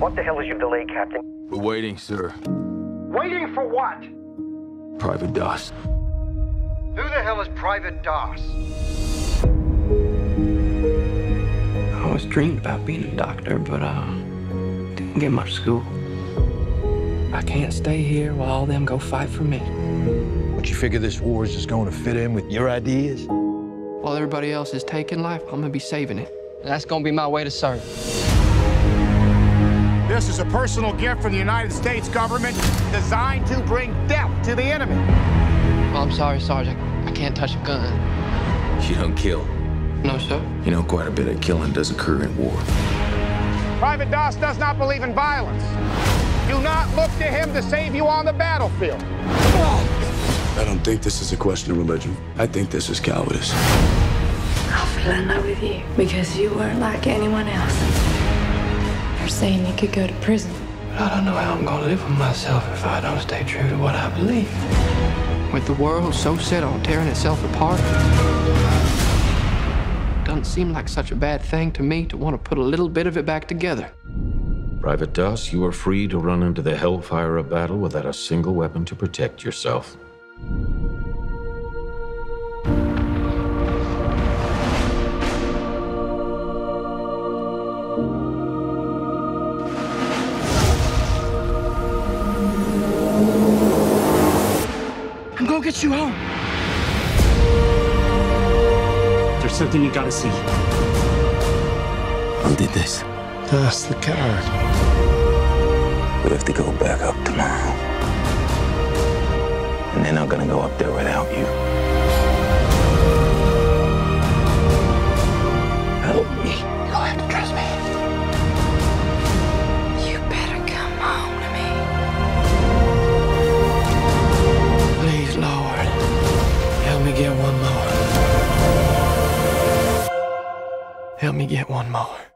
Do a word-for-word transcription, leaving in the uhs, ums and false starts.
What the hell is your delay, Captain? We're waiting, sir. Waiting for what? Private Doss. Who the hell is Private Doss? I always dreamed about being a doctor, but uh, didn't get much school. I can't stay here while all them go fight for me. But you figure this war is just going to fit in with your ideas? While everybody else is taking life, I'm gonna be saving it. And that's gonna be my way to serve. This is a personal gift from the United States government designed to bring death to the enemy. Well, I'm sorry, Sergeant. I can't touch a gun. You don't kill. No, sir. You know, quite a bit of killing does occur in war. Private Doss does not believe in violence. Do not look to him to save you on the battlefield. I don't think this is a question of religion. I think this is cowardice. I fell in love with you because you weren't like anyone else. You're saying you could go to prison. But I don't know how I'm gonna live with myself if I don't stay true to what I believe. With the world so set on tearing itself apart, it doesn't seem like such a bad thing to me to want to put a little bit of it back together. Private Doss, you are free to run into the hellfire of battle without a single weapon to protect yourself. I'm gonna get you home. There's something you gotta see. Who did this? That's the card. We have to go back up tomorrow. And they're not gonna go up there without you. Help me. You'll have to trust me. You better come home to me. Please, Lord, help me get one more. Help me get one more.